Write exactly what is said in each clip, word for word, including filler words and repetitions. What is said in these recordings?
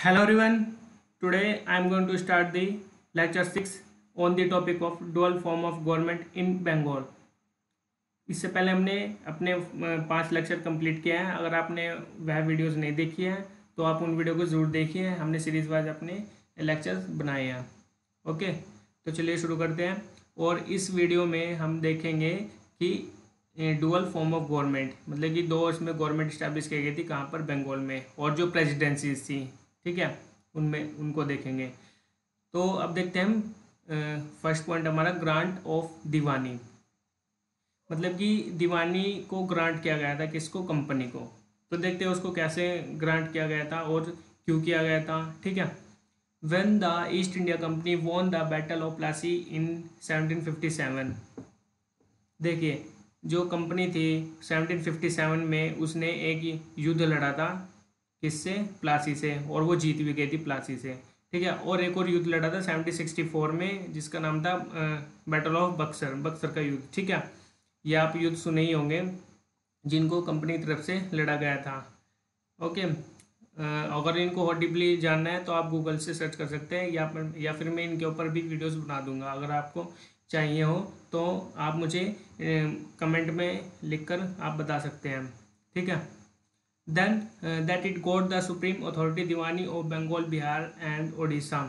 Hello everyone. Today I am going to start the lecture six on the topic of dual form of government in Bengal. इससे पहले हमने अपने अ, पांच lecture complete किया है। अगर आपने वह वीडियोस नहीं देखी है तो आप उन वीडियो को ज़रूर देखिए। हमने सीरीज वाइज अपने लेक्चर्स बनाए हैं। ओके, तो चलिए शुरू करते हैं। और इस वीडियो में हम देखेंगे कि डुअल फॉर्म ऑफ गवर्नमेंट मतलब कि दो इसमें गवर्नमेंट इस्टेब्लिश की गई थी कहाँ पर, बंगाल में, और जो प्रेसिडेंसीज थी, ठीक है, उनमें उनको देखेंगे। तो अब देखते हैं हम फर्स्ट पॉइंट हमारा ग्रांट ऑफ दीवानी, मतलब कि दीवानी को ग्रांट किया गया था किसको, कंपनी को। तो देखते हैं उसको कैसे ग्रांट किया गया था और क्यों किया गया था, ठीक है। When the East India Company won the battle of Plassey in seventeen fifty seven, देखिए जो कंपनी थी सेवनटीन फिफ्टी सेवन में उसने एक युद्ध लड़ा था किससे, प्लासी से, और वो जीत भी गई थी प्लासी से, ठीक है। और एक और युद्ध लड़ा था सेवनटीन सिक्सटी फोर में जिसका नाम था बैटल ऑफ बक्सर, बक्सर का युद्ध, ठीक है। ये आप युद्ध सुने ही होंगे जिनको कंपनी की तरफ से लड़ा गया था। ओके, अगर इनको और डीपली जानना है तो आप गूगल से सर्च कर सकते हैं या फिर या फिर मैं इनके ऊपर भी वीडियोस बना दूंगा। अगर आपको चाहिए हो तो आप मुझे कमेंट में लिखकर आप बता सकते हैं, ठीक है। Then that it got the supreme authority diwani of Bengal, Bihar and Odisha.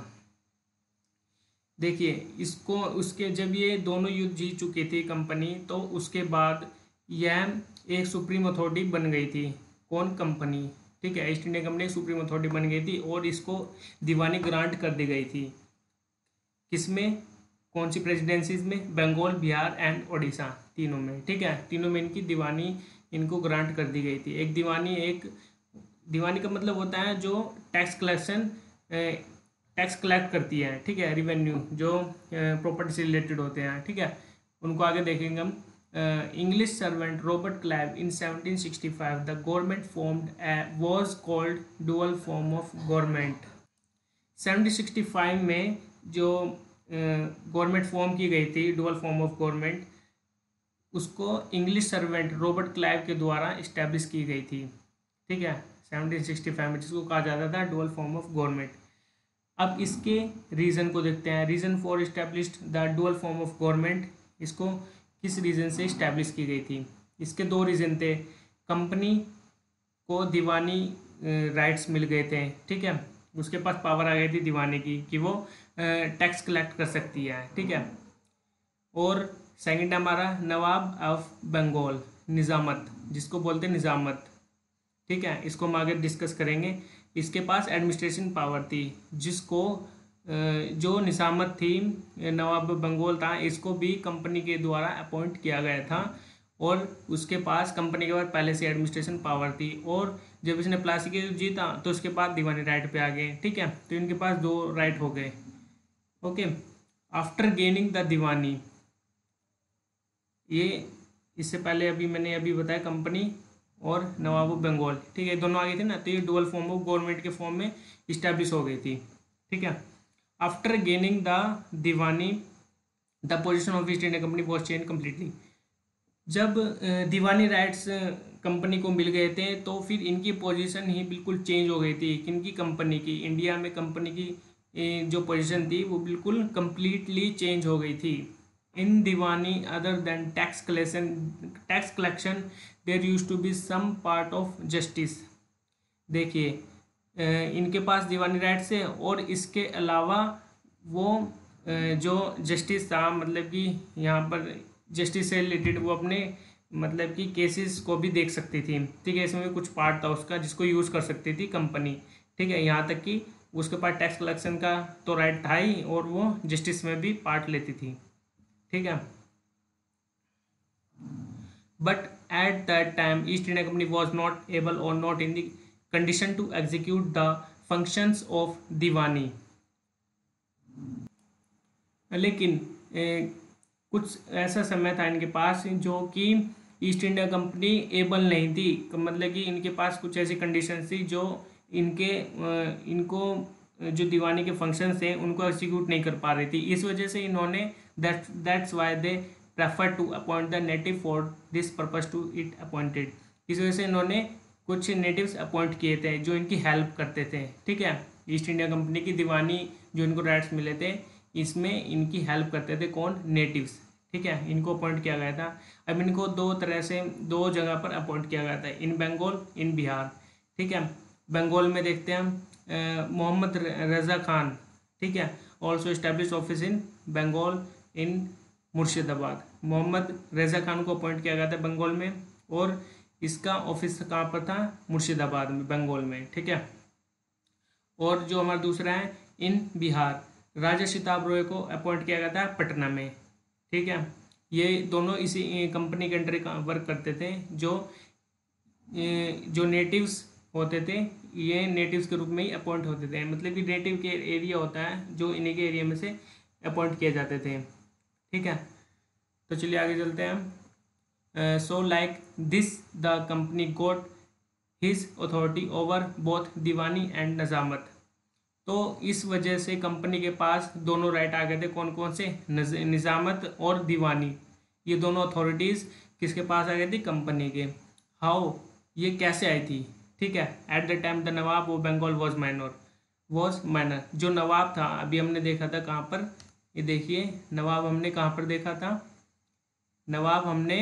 देखिए इसको उसके जब ये दोनों युद्ध जीत चुकी थी कंपनी, तो उसके बाद यह एक सुप्रीम अथॉरिटी बन गई थी। कौन, कंपनी, ठीक है। East India Company supreme authority बन गई थी और इसको दीवानी ग्रांट कर दी गई थी। किसमें, कौन सी प्रेसिडेंसीज में, बंगाल, बिहार एंड ओडिशा, तीनों में, ठीक है। तीनों में इनकी दीवानी इनको ग्रांट कर दी गई थी। एक दीवानी एक दीवानी का मतलब होता है जो टैक्स कलेक्शन टैक्स कलेक्ट करती है, ठीक है, रिवेन्यू जो प्रॉपर्टी से रिलेटेड होते हैं, ठीक है, उनको आगे देखेंगे हम। English servant Robert Clive in seventeen sixty five the government formed was called dual form of government. Seventeen sixty five में जो गवर्नमेंट फॉर्म की गई थी, डुअल फॉर्म ऑफ गवर्नमेंट, उसको इंग्लिश सर्वेंट रॉबर्ट क्लाइव के द्वारा इस्टेब्लिश की गई थी, ठीक है, सेवनटीन सिक्सटी फाइव में, जिसको कहा जाता था डुअल फॉर्म ऑफ गवर्नमेंट। अब इसके रीज़न को देखते हैं। Reason for established the dual form of government, इसको किस रीज़न से इस्टेब्लिश की गई थी। इसके दो रीज़न थे। कंपनी को दीवानी राइट्स मिल गए थे, ठीक है, उसके पास पावर आ गई थी दीवानी की कि वो टैक्स कलेक्ट कर सकती है, ठीक है। और सेकंड हमारा नवाब ऑफ बंगाल, निज़ामत, जिसको बोलते हैं निज़ामत, ठीक है, इसको हम आगे डिस्कस करेंगे। इसके पास एडमिनिस्ट्रेशन पावर थी, जिसको जो निज़ामत थी, नवाब बंगाल था, इसको भी कंपनी के द्वारा अपॉइंट किया गया था। और उसके पास कंपनी के बाद पहले से एडमिनिस्ट्रेशन पावर थी। और जब इसने प्लासी के जीता तो उसके बाद दीवानी राइट पे आ गए, ठीक है। तो इनके पास दो राइट हो गए। Okay, after gaining the diwani, ये इससे पहले अभी मैंने अभी बताया कंपनी और नवाब ऑफ बंगाल, ठीक है, दोनों आ गए थे ना, तो ये डुअल फॉर्म ऑफ गवर्नमेंट के फॉर्म में इस्टेब्लिश हो गई थी, ठीक है। After gaining the diwani the position of East India Company was change completely. जब दीवानी राइट्स कंपनी को मिल गए थे तो फिर इनकी पोजीशन ही बिल्कुल चेंज हो गई थी। किनकी, कंपनी की, इंडिया में कंपनी की जो पोजीशन थी वो बिल्कुल कंप्लीटली चेंज हो गई थी। In diwani other than tax collection tax collection there use to be some part of justice. देखिए इनके पास दीवानी राइट्स है और इसके अलावा वो जो जस्टिस था, मतलब कि यहाँ पर जस्टिस से रिलेटेड वो अपने मतलब कि केसेस को भी देख सकती थी, ठीक है। इसमें भी कुछ पार्ट था उसका जिसको यूज़ कर सकती थी कंपनी, ठीक है। यहाँ तक कि उसके पास टैक्स कलेक्शन का तो राइट था ही और वो जस्टिस में भी पार्ट लेती थी, ठीक है। But at that time East India Company was not able और not in the condition to execute the functions of diwani. लेकिन ए, कुछ ऐसा समय था इनके पास जो कि ईस्ट इंडिया कंपनी एबल नहीं थी, मतलब कि इनके पास कुछ ऐसी कंडीशन थी जो इनके इनको जो दीवानी के फंक्शंस थे उनको एग्जीक्यूट नहीं कर पा रही थी। इस वजह से इन्होंने that that's why they prefer to appoint the native for this purpose to it appointed. इस वजह से इन्होंने कुछ नेटिव्स अपॉइंट किए थे जो इनकी हेल्प करते थे, ठीक है। ईस्ट इंडिया कंपनी की दीवानी जो इनको राइट्स मिले थे इसमें इनकी हेल्प करते थे कौन, नेटिव्स, ठीक है। इनको अपॉइंट किया गया था। अब इनको दो तरह से दो जगह पर अपॉइंट किया गया था, इन बंगाल इन बिहार, ठीक है। बंगाल में देखते हैं हम मोहम्मद रजा खान, ठीक है, also establish office in Bengal in Murshidabad. Mohammad Raza Khan को अपॉइंट किया गया था बंगाल में और इसका ऑफिस कहाँ पर था, मुर्शिदाबाद में, बंगाल में, ठीक है। और जो हमारा दूसरा है इन बिहार, राजा सिताब रॉय को अपॉइंट किया गया था पटना में, ठीक है। ये दोनों इसी कंपनी के अंडर वर्क करते थे। जो जो नेटिव्स होते थे ये नेटिव्स के रूप में ही अपॉइंट होते थे, मतलब कि नेटिव के एरिया होता है जो इन्हीं के एरिया में से अपॉइंट किए जाते थे, ठीक है। तो चलिए आगे चलते हैं। So like this the company got his authority over both diwani and nizamat. तो इस वजह से कंपनी के पास दोनों राइट आ गए थे, कौन कौन से, निज़ामत और दीवानी, ये दोनों अथॉरिटीज़ किसके पास आ गई थी, कंपनी के। हाउ, ये कैसे आई थी, ठीक है। At the time the nawab of Bengal was minor was minor जो नवाब था, अभी हमने देखा था कहाँ पर, ये देखिए नवाब हमने कहाँ पर देखा था, नवाब हमने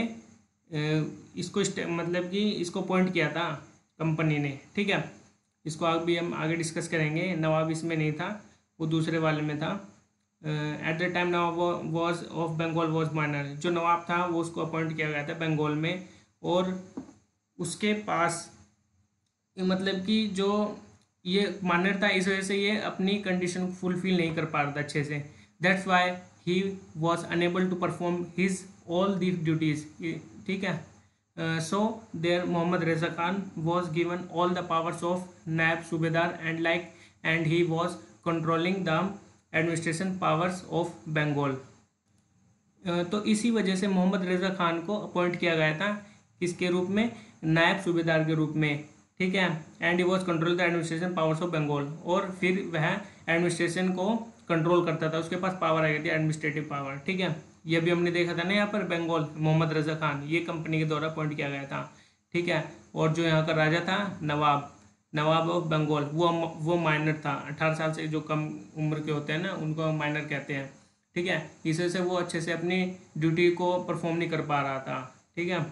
इसको मतलब कि इसको पॉइंट किया था कंपनी ने, ठीक है। इसको आगे भी हम आगे डिस्कस करेंगे। नवाब इसमें नहीं था, वो दूसरे वाले में था। At the time nawab was of Bengal was minor, जो नवाब था वो उसको अपॉइंट किया गया था बंगाल में, और उसके पास मतलब कि जो ये माइनर था इस वजह से ये अपनी कंडीशन फुलफिल नहीं कर पा रहा था अच्छे से। That's why he was unable to perform his all the duties, ठीक है। So there Mohammad Raza Khan was given all the powers of naib subedar and like and he was controlling the administration powers of Bengal. तो इसी वजह से मोहम्मद रजा खान को अपॉइंट किया गया था किसके रूप में, नायब सूबेदार के रूप में, ठीक है। And he was control the administration powers of Bengal, और फिर वह एडमिनिस्ट्रेशन को कंट्रोल करता था, उसके पास पावर आ गई थी एडमिनिस्ट्रेटिव पावर, ठीक है। ये भी हमने देखा था ना यहाँ पर बंगाल, मोहम्मद रजा खान ये कंपनी के द्वारा अपॉइंट किया गया था, ठीक है। और जो यहाँ का राजा था नवाब, नवाब ऑफ बंगाल, वो वो माइनर था, अठारह साल से जो कम उम्र के होते हैं ना उनको माइनर कहते हैं, ठीक है। इस वजह से वो अच्छे से अपनी ड्यूटी को परफॉर्म नहीं कर पा रहा था, ठीक है।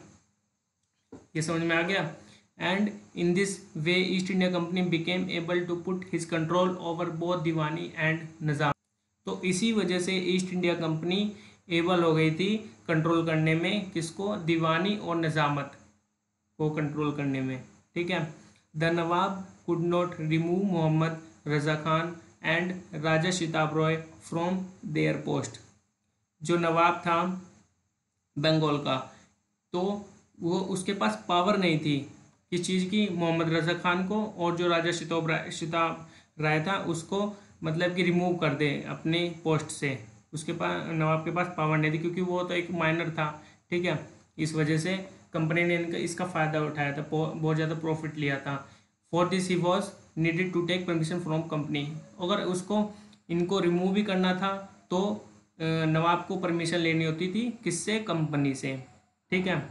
ये समझ में आ गया। And in this way East India Company became able to put his control over both diwani and Nizam. तो इसी वजह से ईस्ट इंडिया कंपनी एबल हो गई थी कंट्रोल करने में, किसको, दीवानी और निज़ामत को कंट्रोल करने में, ठीक है। The nawab could not remove Mohammad Raza Khan and Raja Sitab Roy from their post. जो नवाब था बंगाल का, तो वो उसके पास पावर नहीं थी किस चीज़ की, मोहम्मद रजा खान को, और जो राजा सिताब राय सिताब राय था उसको मतलब कि रिमूव कर दे अपने पोस्ट से। उसके पास, नवाब के पास पावर नहीं थी क्योंकि वो तो एक माइनर था, ठीक है। इस वजह से कंपनी ने इनका इसका फ़ायदा उठाया था, बहुत ज़्यादा प्रॉफिट लिया था। For this he was needed to take permission from company. अगर उसको इनको रिमूव भी करना था तो नवाब को परमिशन लेनी होती थी, किससे, कंपनी से, ठीक है।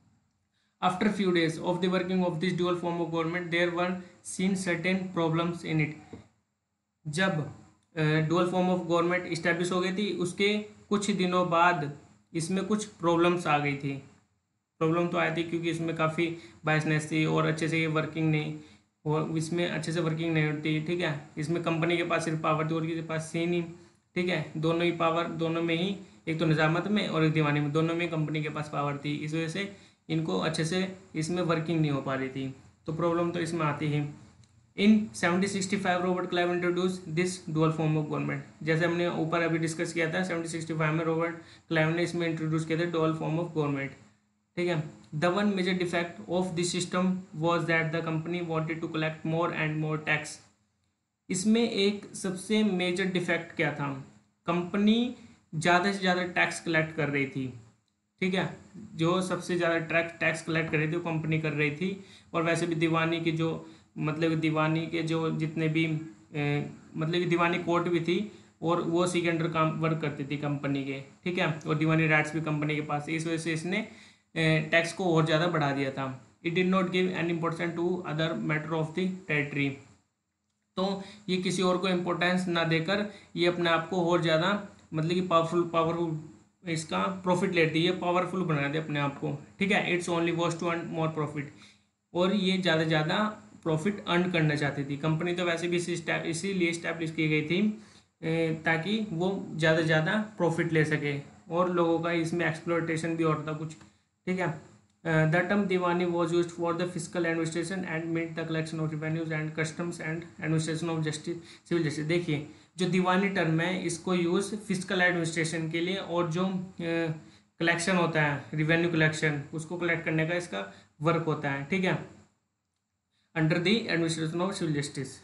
After few days of the working of this dual form of government, there were seen certain problems in it. जब dual form of government establish हो गई थी उसके कुछ दिनों बाद इसमें कुछ प्रॉब्लम्स आ गई थी। प्रॉब्लम तो आई थी क्योंकि इसमें काफ़ी बायसनेस थी और अच्छे से ये वर्किंग नहीं, और इसमें अच्छे से वर्किंग नहीं होती, ठीक है। इसमें कंपनी के पास सिर्फ पावर थी और किसी के पास सी नहीं, ठीक है। दोनों ही पावर, दोनों में ही, एक तो निज़ामत में और एक दीवानी में, दोनों में कंपनी के पास पावर थी। इस वजह से इनको अच्छे से इसमें वर्किंग नहीं हो पा रही थी, तो प्रॉब्लम तो इसमें आती ही। In seventeen sixty five Robert Clive introduce this dual form of government. जैसे हमने ऊपर अभी डिस्कस किया था, सेवनटीन सिक्सटी फाइव में रॉबर्ट क्लाइव ने इसमें इंट्रोड्यूस किया था डुअल फॉर्म ऑफ गवर्नमेंट, ठीक है। The one major defect of this system was that the company wanted to collect more and more tax. इसमें एक सबसे मेजर डिफेक्ट क्या था, कंपनी ज़्यादा से ज़्यादा टैक्स कलेक्ट कर रही थी, ठीक है। जो सबसे ज़्यादा टैक्स टैक्स कलेक्ट कर रही थी वो कंपनी कर रही थी। और वैसे भी दीवानी की जो मतलब दीवानी के जो जितने भी ए, मतलब कि दीवानी कोर्ट भी थी और वो सी के अंडर काम वर्क करती थी कंपनी के, ठीक है। और दीवानी राइट्स भी कंपनी के पास, इस वजह से इसने टैक्स को और ज़्यादा बढ़ा दिया था। It did not give an importance to other matter of the territory. तो ये किसी और को इम्पोर्टेंस ना देकर ये अपने आप को और ज़्यादा मतलब कि पावरफुल पावरफुल इसका प्रॉफिट लेती है, पावरफुल बना दे अपने आप को, ठीक है। It's only was to earn more profit, और ये ज़्यादा से ज़्यादा प्रॉफिट अर्न करना चाहती थी। कंपनी तो वैसे भी इसी इसीलिए इस्टेब्लिश की गई थी ताकि वो ज़्यादा से ज़्यादा प्रॉफिट ले सके, और लोगों का इसमें एक्सप्लोटेशन भी होता कुछ, ठीक है। The term diwani was use for the physical administration and made the collection of revenues and customs and administration of justice civil justice. देखिए जो दीवानी टर्म है इसको यूज़ फिजिकल एडमिनिस्ट्रेशन के लिए, और जो कलेक्शन uh, होता है रिवेन्यू कलेक्शन उसको कलेक्ट करने का इसका वर्क होता है, ठीक है, under the administration of civil justice.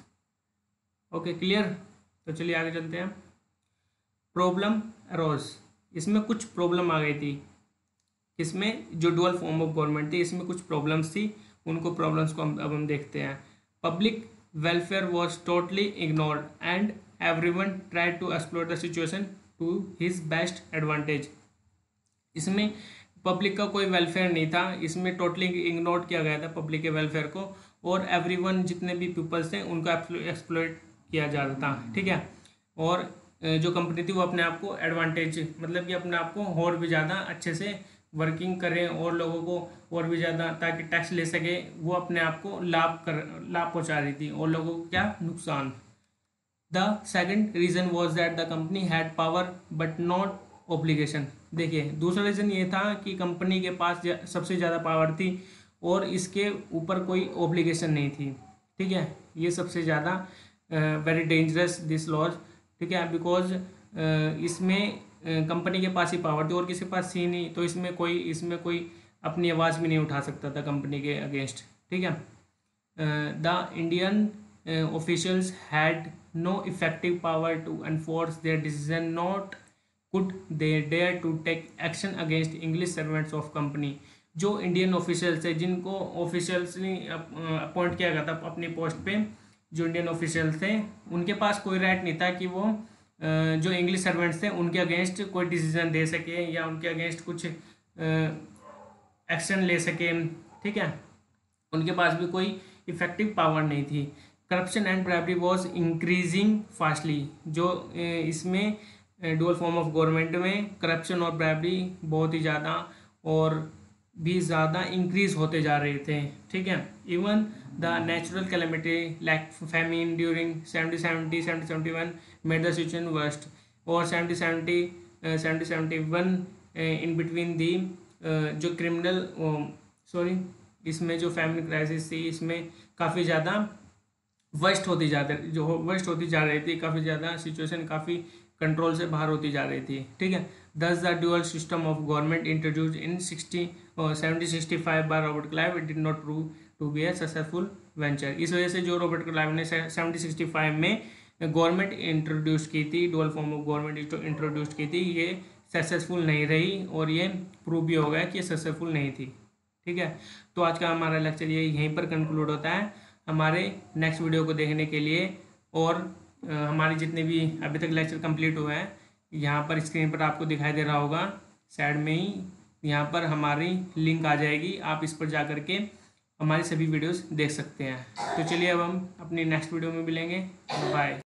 Okay clear. तो चलिए आगे चलते हैं। प्रॉब्लम अरोज, इसमें कुछ प्रॉब्लम आ गई थी, इसमें जो डुअल फॉर्म ऑफ गवर्नमेंट थी इसमें कुछ प्रॉब्लम्स थी, उनको प्रॉब्लम्स को हम अब हम देखते हैं। Public welfare was totally ignored and everyone tried to explore the situation to his best advantage. इसमें पब्लिक का कोई वेलफेयर नहीं था, इसमें टोटली इग्नोर किया गया था पब्लिक के वेलफेयर को, और एवरीवन जितने भी पीपल्स थे उनको एक्सप्लोइट किया जा रहा था, ठीक है। और जो कंपनी थी वो अपने आप को एडवांटेज मतलब कि अपने आप को और भी ज़्यादा अच्छे से वर्किंग करें और लोगों को और भी ज़्यादा ताकि टैक्स ले सके, वो अपने आप को लाभ कर लाभ पहुंचा रही थी और लोगों को क्या नुकसान। The second reason was that the company had power but not obligation. देखिए दूसरा रीज़न ये था कि कंपनी के पास सबसे ज़्यादा पावर थी और इसके ऊपर कोई ऑब्लिगेशन नहीं थी, ठीक है। ये सबसे ज़्यादा वेरी डेंजरस दिस लॉज, ठीक है, बिकॉज इसमें कंपनी के पास ही पावर थी और किसी के पास थी नहीं, तो इसमें कोई इसमें कोई अपनी आवाज़ भी नहीं उठा सकता था कंपनी के अगेंस्ट, ठीक है। The Indian officials had no effective power to enforce their decision, not could they dare to take action against English servants of company. जो इंडियन ऑफिशियल्स है जिनको ऑफिशियल्स ने अपॉइंट किया गया था अपनी पोस्ट पे, जो इंडियन ऑफिशियल्स थे उनके पास कोई राइट नहीं था कि वो जो इंग्लिश सर्वेंट्स थे उनके अगेंस्ट कोई डिसीजन दे सके या उनके अगेंस्ट कुछ एक्शन ले सके, ठीक है। उनके पास भी कोई इफेक्टिव पावर नहीं थी। Corruption and bribery was increasing fastly. जो इसमें डुअल फॉर्म ऑफ गवर्नमेंट में करप्शन और ब्राइबरी बहुत ही ज़्यादा और भी ज़्यादा इंक्रीज होते जा रहे थे, ठीक है। Even the natural calamity like famine during seventy seventy seventy seventy one made the situation worst, और seventy seventy seventy seventy one in between the जो क्रिमिनल सॉरी इसमें जो फैमिली क्राइसिस थी इसमें काफ़ी ज़्यादा वर्स्ट होती जाती जो वर्स्ट होती जा रही थी, काफ़ी ज़्यादा सिचुएशन काफ़ी कंट्रोल से बाहर होती जा रही थी, ठीक है। Thus the dual system of government introduce in sixty seventy sixty five by Robert Clive it did not prove to be a successful venture. इस वजह से जो रॉबर्ट क्लाइव ने सेवेंटी सिक्सटी फाइव में गवर्नमेंट इंट्रोड्यूस की थी, dual form of government introduce की थी, ये सक्सेसफुल नहीं रही और ये प्रूव भी हो गया कि ये सक्सेसफुल नहीं थी, ठीक है। तो आज का हमारा लेक्चर ये यहीं पर कंक्लूड होता है। हमारे नेक्स्ट वीडियो को देखने के लिए और हमारे जितने भी अभी तक लेक्चर कंप्लीट हुए हैं यहाँ पर स्क्रीन पर आपको दिखाई दे रहा होगा साइड में ही, यहाँ पर हमारी लिंक आ जाएगी, आप इस पर जा कर के हमारी सभी वीडियोस देख सकते हैं। तो चलिए अब हम अपनी नेक्स्ट वीडियो में मिलेंगे, बाय।